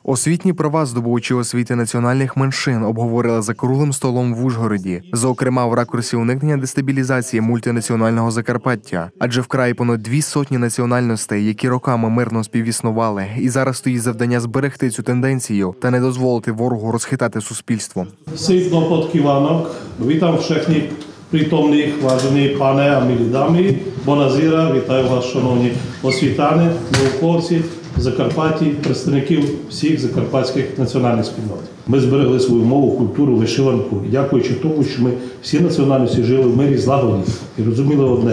Освітні права здобувачів освіти національних меншин обговорили за круглим столом в Ужгороді, зокрема в ракурсі уникнення дестабілізації мультинаціонального Закарпаття. Адже в краї понад 200 національностей, які роками мирно співіснували, і зараз стоїть завдання зберегти цю тенденцію та не дозволити ворогу розхитати суспільство. Сильно подківанок. Вітам всіх притомних, важені пане, а милі дамі. Боназіра, вітаю вас, шановні освітяни, науковці, Закарпатті, представників всіх закарпатських національних спільнот. Ми зберегли свою мову, культуру, вишиванку, дякуючи тому, що ми всі національності жили в мирі, злагоді і розуміли одне,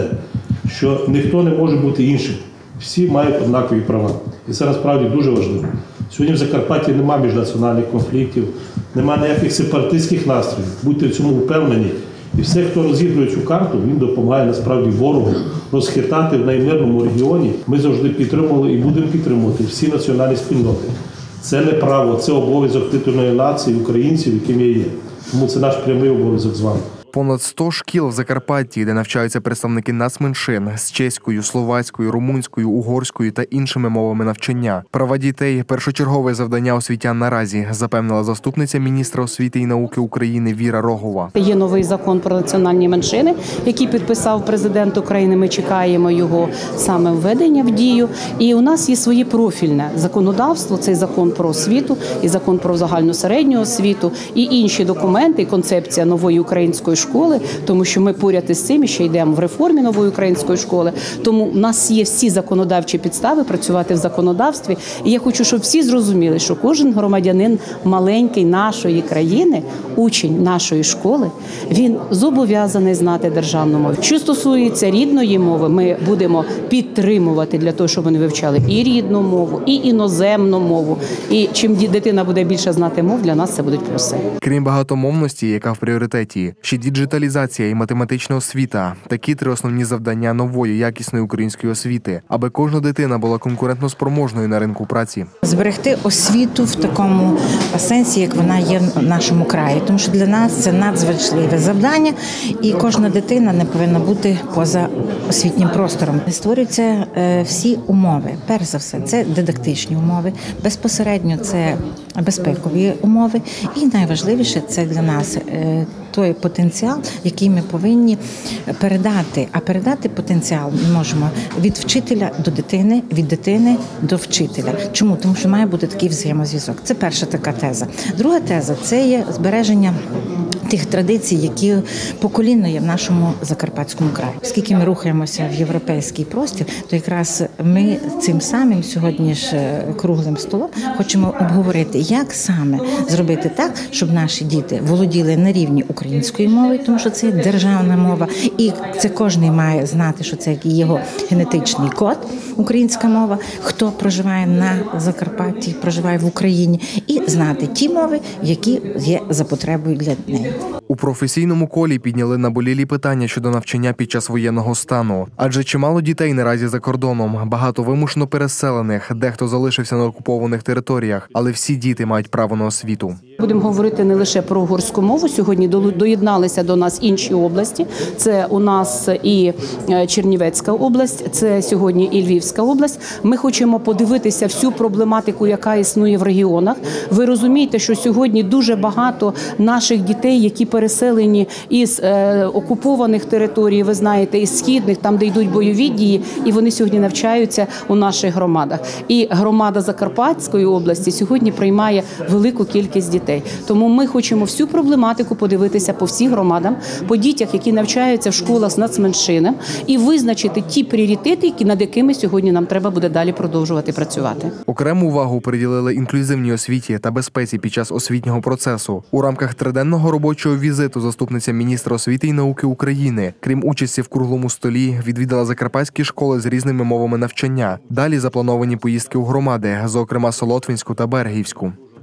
що ніхто не може бути іншим. Всі мають однакові права. І це насправді дуже важливо. Сьогодні в Закарпатті немає міжнаціональних конфліктів, немає ніяких сепаратистських настроїв. Будьте в цьому впевнені. І все, хто розігрує цю карту, він допомагає насправді ворогу розхитати в наймирному регіоні. Ми завжди підтримували і будемо підтримувати всі національні спільноти. Це не право, це обов'язок титульної нації, українців, яким я є. Тому це наш прямий обов'язок з вами. Понад 100 шкіл в Закарпатті, де навчаються представники нацменшин з чеською, словацькою, румунською, угорською та іншими мовами навчання. Права дітей – першочергове завдання освітян наразі, запевнила заступниця міністра освіти і науки України Віра Рогова. Є новий закон про національні меншини, який підписав президент України. Ми чекаємо його саме введення в дію. І у нас є своє профільне законодавство, цей закон про освіту, і закон про загальну середню освіту, і інші документи, і концепція нової української школи, тому що ми поряд із цим ще йдемо в реформі нової української школи. Тому в нас є всі законодавчі підстави працювати в законодавстві. І я хочу, щоб всі зрозуміли, що кожен громадянин маленький нашої країни, учень нашої школи, він зобов'язаний знати державну мову. Що стосується рідної мови, ми будемо підтримувати для того, щоб вони вивчали і рідну мову, і іноземну мову. І чим дитина буде більше знати мов, для нас це будуть плюси. Крім багатомовності, яка в пріоритеті, ще діджиталізація і математична освіта – такі три основні завдання нової якісної української освіти, аби кожна дитина була конкурентноспроможною на ринку праці. Зберегти освіту в такому сенсі, як вона є в нашому краї, тому що для нас це надзважливе завдання, і кожна дитина не повинна бути поза освітнім простором. Створюються всі умови. Перш за все, це дидактичні умови, безпосередньо це безпекові умови, і найважливіше – це для нас той потенціал, який ми повинні передати. А передати потенціал ми можемо від вчителя до дитини, від дитини до вчителя. Чому? Тому що має бути такий взаємозв'язок. Це перша така теза. Друга теза – це є збереження тих традицій, які поколінно є в нашому Закарпатському краї. Оскільки ми рухаємося в європейський простір, то якраз ми цим самим сьогодні ж круглим столом хочемо обговорити, як саме зробити так, щоб наші діти володіли на рівні української мови, тому що це державна мова, і це кожен має знати, що це його генетичний код, українська мова, хто проживає на Закарпатті, проживає в Україні, і знати ті мови, які є за потребою для неї. У професійному колі підняли наболілі питання щодо навчання під час воєнного стану. Адже чимало дітей наразі за кордоном, багато вимушено переселених, дехто залишився на окупованих територіях, але всі діти мають право на освіту. Будемо говорити не лише про угорську мову. Сьогодні доєдналися до нас інші області. Це у нас і Чернівецька область, це сьогодні і Львівська область. Ми хочемо подивитися всю проблематику, яка існує в регіонах. Ви розумієте, що сьогодні дуже багато наших дітей, які переселені із окупованих територій, ви знаєте, із східних, там, де йдуть бойові дії, і вони сьогодні навчаються у наших громадах. І громада Закарпатської області сьогодні приймає велику кількість дітей. Тому ми хочемо всю проблематику подивитися по всіх громадам, по дітях, які навчаються в школах з нацменшинами, і визначити ті пріоритети, над якими сьогодні нам треба буде далі продовжувати працювати. Окрему увагу приділили інклюзивній освіті та безпеці під час освітнього процесу. У рамках триденного робочого візиту заступниця міністра освіти і науки України, крім участі в круглому столі, відвідала закарпатські школи з різними мовами навчання. Далі заплановані поїздки у громади, зокрема Солотвинську та Бергівську.